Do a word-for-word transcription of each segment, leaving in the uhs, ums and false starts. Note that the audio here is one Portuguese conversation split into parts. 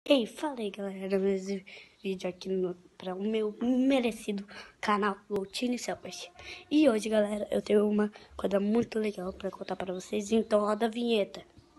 Ei, fala aí, galera, mais um vídeo aqui no, para o meu merecido canal Loutine Selbert. E hoje, galera, eu tenho uma coisa muito legal para contar para vocês, então roda a vinheta.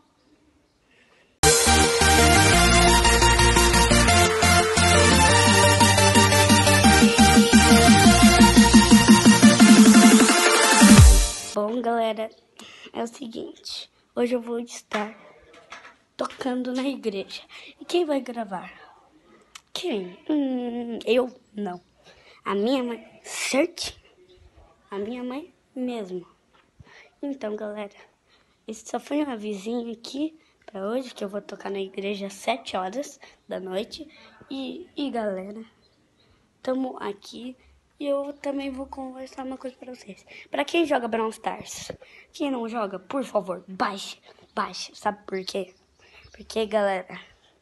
Bom, galera, é o seguinte, hoje eu vou estar tocando na igreja. E quem vai gravar? Quem? Hum, eu? Não. A minha mãe? Certo? A minha mãe mesmo. Então, galera, esse só foi um avisinho aqui pra hoje, que eu vou tocar na igreja às sete horas da noite. E, e galera, tamo aqui e eu também vou conversar uma coisa pra vocês. Pra quem joga Brawl Stars, quem não joga, por favor, baixe, baixe. Sabe por quê? Porque, galera,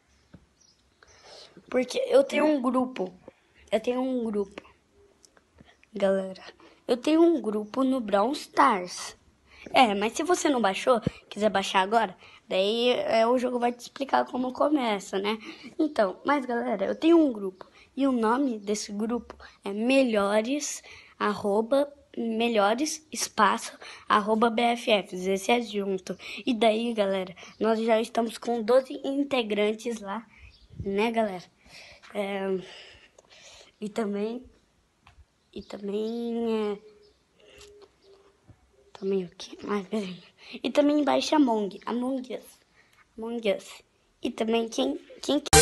porque eu tenho um grupo, eu tenho um grupo, galera, eu tenho um grupo no Brawl Stars. É, mas se você não baixou, quiser baixar agora, daí é, o jogo vai te explicar como começa, né? Então, mas galera, eu tenho um grupo e o nome desse grupo é melhores, arroba, melhores, espaço, arroba B F F, esse é junto. E daí, galera, nós já estamos com doze integrantes lá, né, galera? É, e também, e também, é, também o que? Ai, peraí. E também baixa Among, Among Us, Among Us. E também quem, quem